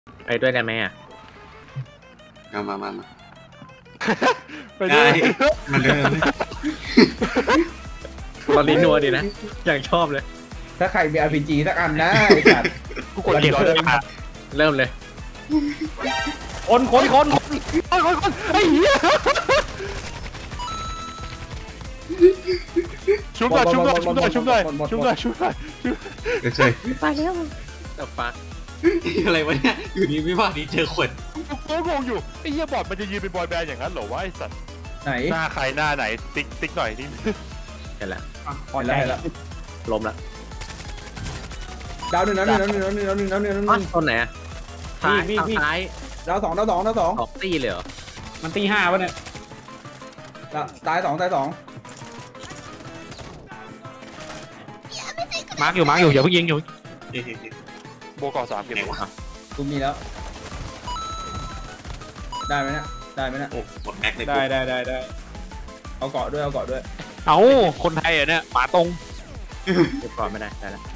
ไปด้วยได้ไหมอ่ะมาไปด้วยมาเลยตอนนี้นัวดีนะอย่างชอบเลยถ้าใครมี RPG สักอันนะไอ้สัตว์กูกดเดี๋ยวเลยเริ่มเลยคนไอ้เหี้ยชุบหน่อยเดี๋ยวใช่ไปแล้วแต่ฟักอะไรวะเนี่ยอยู่ดีไม่ว่าดีเจอขวดกูงงอยู่ไอ้เหี้ยบอดมันจะยืนเป็นบอยแบนด์อย่างนั้นเหรอวะไอ้สัตว์ไหนหน้าใครหน้าไหนติ๊กหน่อยนี่เห็นแล้วพอใจเห็นแล้วล้มละดาวหนึ่งดาวหนึ่งดาวหนึ่งดาวหนึ่งดาวหนึ่งดาวหนึ่งอ้าวต้นไหนอ่ะท้ายทางท้ายดาวสองสองตี้เลยเหรอมันตี5วะเนี่ยตายสองมาร์กอยู่อย่าเพิ่งยิงอยู่โบก่อ3เก็บไหนวะกูมีแล้ว ได้ไหมเนี่ยได้ไหมเนี่ยโอ้หมดแม็กเลยได้เอาเกาะด้วยเอ้าคนไทยเหรอเนี่ยหมาตรงเก็บก่อนไม่ได้ได้แล้ว